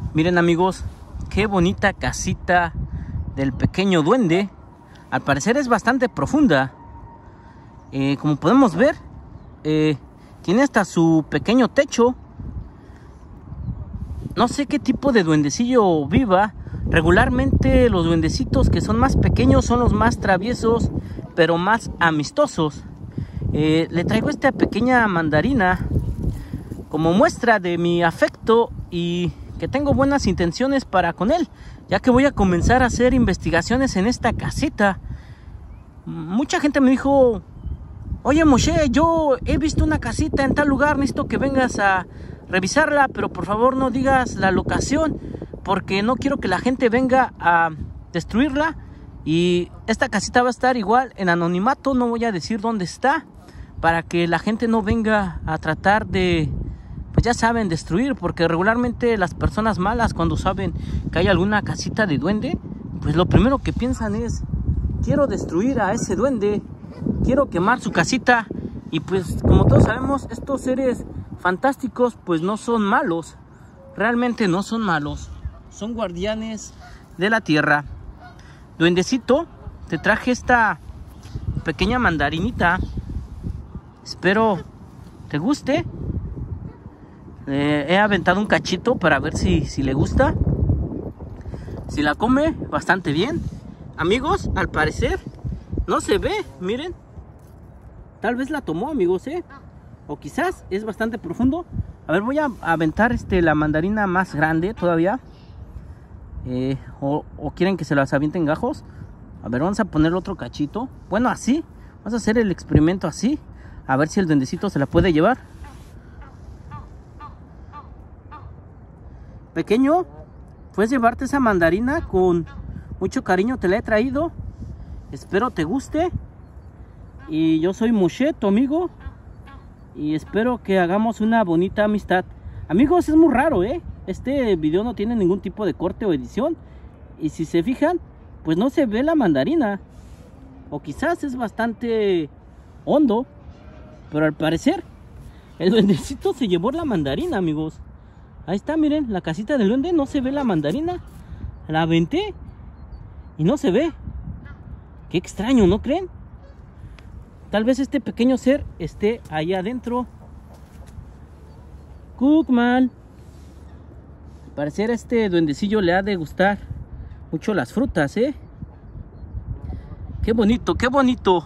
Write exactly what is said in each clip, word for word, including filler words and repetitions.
Miren amigos, qué bonita casita del pequeño duende. Al parecer es bastante profunda. Eh, como podemos ver, eh, tiene hasta su pequeño techo. No sé qué tipo de duendecillo viva. Regularmente los duendecitos que son más pequeños son los más traviesos, pero más amistosos. Eh, le traigo esta pequeña mandarina como muestra de mi afecto y que tengo buenas intenciones para con él, ya que voy a comenzar a hacer investigaciones en esta casita. Mucha gente me dijo: oye Moshe, yo he visto una casita en tal lugar, necesito que vengas a revisarla, pero por favor no digas la locación, porque no quiero que la gente venga a destruirla. Y esta casita va a estar igual en anonimato, no voy a decir dónde está, para que la gente no venga a tratar de, pues ya saben, destruir, porque regularmente las personas malas, cuando saben que hay alguna casita de duende, pues lo primero que piensan es: quiero destruir a ese duende, quiero quemar su casita. Y pues como todos sabemos, estos seres fantásticos pues no son malos, realmente no son malos, son guardianes de la tierra. Duendecito, te traje esta pequeña mandarinita, espero te guste. Eh, he aventado un cachito para ver si, si le gusta. Si la come, bastante bien. Amigos, al parecer no se ve, miren. Tal vez la tomó, amigos, ¿eh? O quizás es bastante profundo. A ver, voy a aventar este, la mandarina más grande todavía. Eh, o, o quieren que se las avienten gajos. A ver, vamos a poner otro cachito. Bueno, así. Vamos a hacer el experimento así. A ver si el duendecito se la puede llevar. Pequeño, puedes llevarte esa mandarina. Con mucho cariño te la he traído. Espero te guste. Y yo soy Moshe, tu amigo. Y espero que hagamos una bonita amistad. Amigos, es muy raro, ¿eh? Este video no tiene ningún tipo de corte o edición. Y si se fijan, pues no se ve la mandarina. O quizás es bastante hondo. Pero al parecer, el duendecito se llevó la mandarina, amigos. Ahí está, miren, la casita del duende, no se ve la mandarina. La aventé y no se ve. Qué extraño, ¿no creen? Tal vez este pequeño ser esté ahí adentro. Cookman. Al parecer a este duendecillo le ha de gustar mucho las frutas, ¿eh? Qué bonito, qué bonito.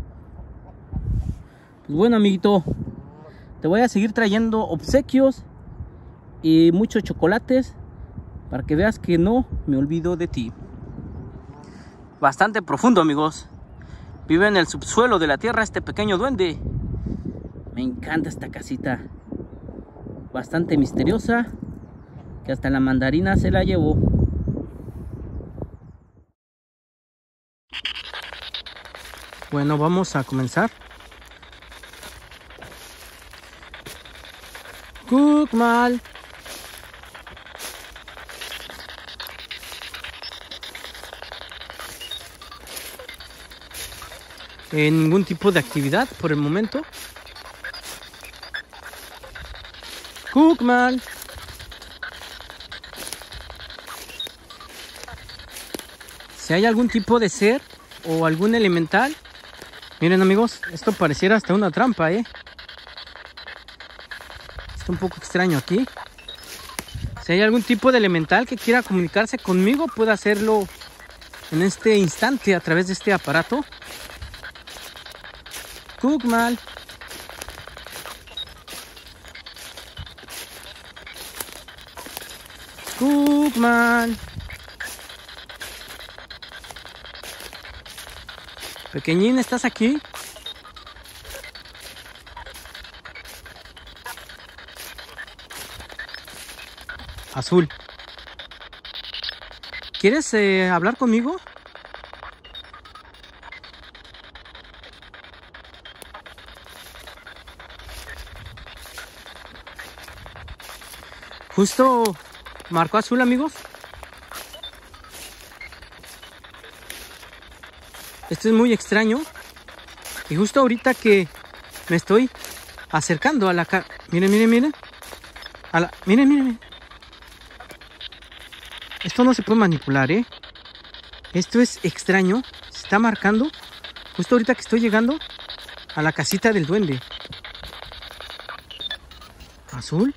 Pues bueno, amiguito, te voy a seguir trayendo obsequios y muchos chocolates para que veas que no me olvido de ti. Bastante profundo, amigos. Vive en el subsuelo de la tierra este pequeño duende. Me encanta esta casita. Bastante misteriosa, que hasta la mandarina se la llevó. Bueno, vamos a comenzar. Cookman. En ningún tipo de actividad por el momento. Cookman. Si hay algún tipo de ser o algún elemental. Miren, amigos, esto pareciera hasta una trampa, ¿eh? Está un poco extraño aquí. Si hay algún tipo de elemental que quiera comunicarse conmigo, puede hacerlo en este instante a través de este aparato. Cookman. Cookman. Pequeñín, ¿estás aquí? Azul. ¿Quieres eh, hablar conmigo? Justo marcó azul, amigos. Esto es muy extraño. Y justo ahorita que me estoy acercando a la ca... Miren, miren, miren. A la... Miren, miren, miren. Esto no se puede manipular, ¿eh? Esto es extraño. Se está marcando justo ahorita que estoy llegando a la casita del duende. Azul.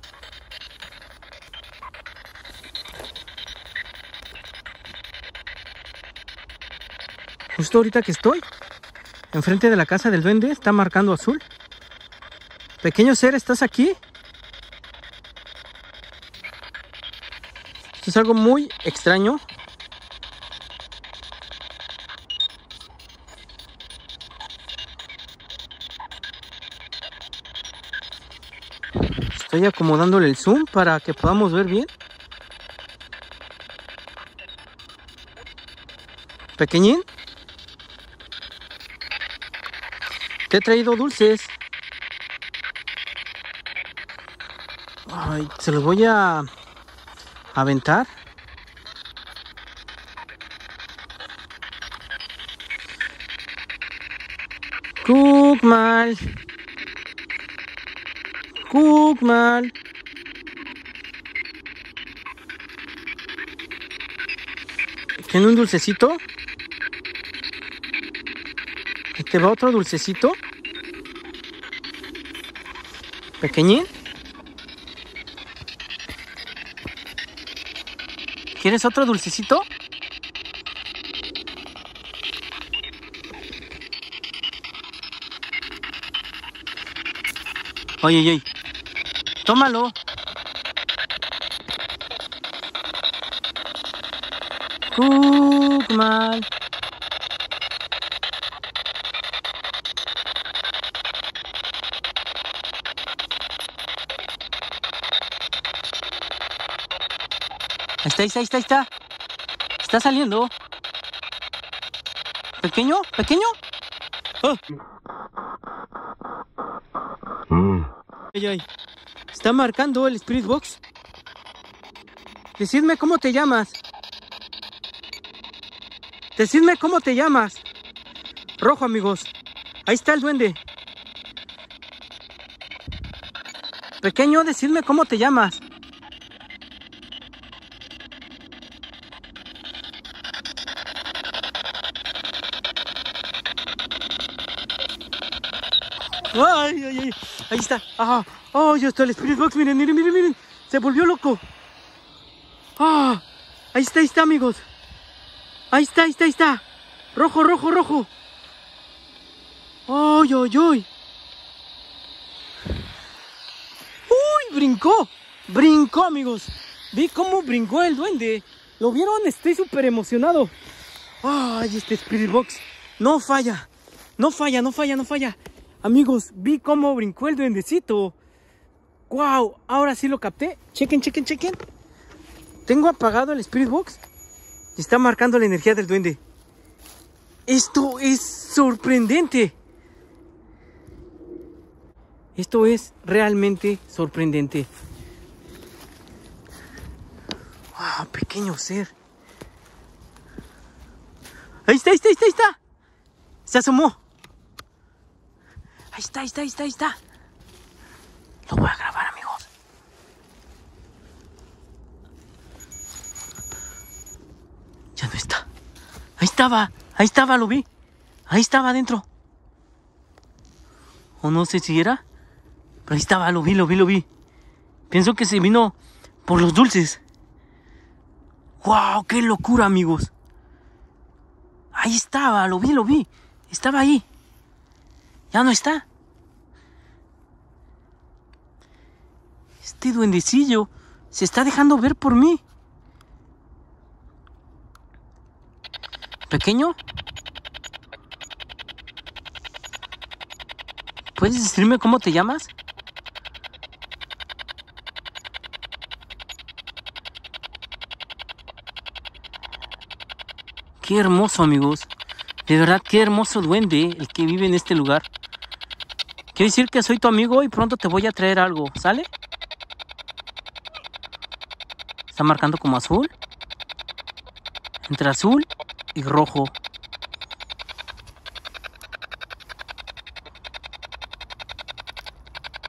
Justo ahorita que estoy enfrente de la casa del duende, está marcando azul. Pequeño ser, ¿estás aquí? Esto es algo muy extraño. Estoy acomodándole el zoom para que podamos ver bien. Pequeñín, te he traído dulces. Ay, se los voy a aventar. Cookmal. Cookmal. ¿Tiene un dulcecito? ¿Te va otro dulcecito? Pequeñín. ¿Quieres otro dulcecito? Oye, oye, tómalo. Cookmal. Ahí está, ahí está, ahí está, ahí está. Está saliendo. ¿Pequeño? ¿Pequeño? Oh. Mm. Ay, ay. Está marcando el Spirit Box. Decidme cómo te llamas. Decidme cómo te llamas. Rojo, amigos. Ahí está el duende. Pequeño, decidme cómo te llamas. Ay, ay, ay. Ahí está. Ah, oh, ya está el Spirit Box. Miren, miren, miren, miren. Se volvió loco. Ah, ahí está, ahí está, amigos. Ahí está, ahí está, ahí está. Rojo, rojo, rojo. Ay, ay, ay. Uy, brincó. Brincó, amigos. Vi cómo brincó el duende. ¿Lo vieron? Estoy súper emocionado. Ay, este Spirit Box no falla. No falla, no falla, no falla. Amigos, vi cómo brincó el duendecito. ¡Wow! Ahora sí lo capté. Chequen, chequen, chequen. Tengo apagado el Spirit Box y está marcando la energía del duende. Esto es sorprendente. Esto es realmente sorprendente. ¡Wow! Pequeño ser. Ahí está, ahí está, ahí está, ahí está. Se asomó. Ahí está, ahí está, ahí está, ahí está. Lo voy a grabar, amigos. Ya no está. Ahí estaba, ahí estaba, lo vi. Ahí estaba adentro. O no sé si era. Pero ahí estaba, lo vi, lo vi, lo vi. Pienso que se vino por los dulces. ¡Wow! ¡Qué locura, amigos! Ahí estaba, lo vi, lo vi. Estaba ahí. Ya no está. Este duendecillo se está dejando ver por mí. Pequeño, ¿puedes decirme cómo te llamas? Qué hermoso, amigos. De verdad, qué hermoso duende el que vive en este lugar. Quiero decir que soy tu amigo y pronto te voy a traer algo, ¿sale? Está marcando como azul. Entre azul y rojo.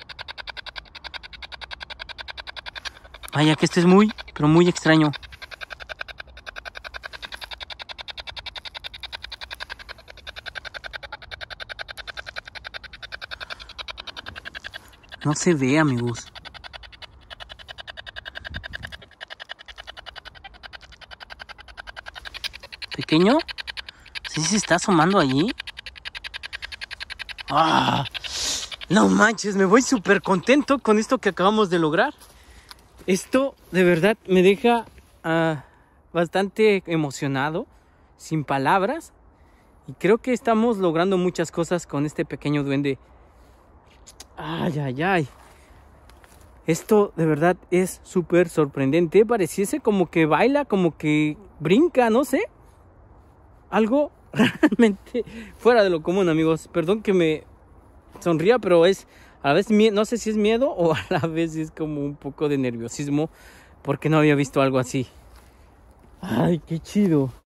Vaya que esto es muy, pero muy extraño. No se ve, amigos. ¿Pequeño? ¿Sí se está asomando allí? ¡Ah! No manches, me voy súper contento con esto que acabamos de lograr. Esto de verdad me deja uh, bastante emocionado, sin palabras. Y creo que estamos logrando muchas cosas con este pequeño duende. Ay, ay, ay. Esto de verdad es súper sorprendente. Pareciese como que baila, como que brinca, no sé. Algo realmente fuera de lo común, amigos. Perdón que me sonría, pero es a la vez, no sé si es miedo o a la vez es como un poco de nerviosismo porque no había visto algo así. Ay, qué chido.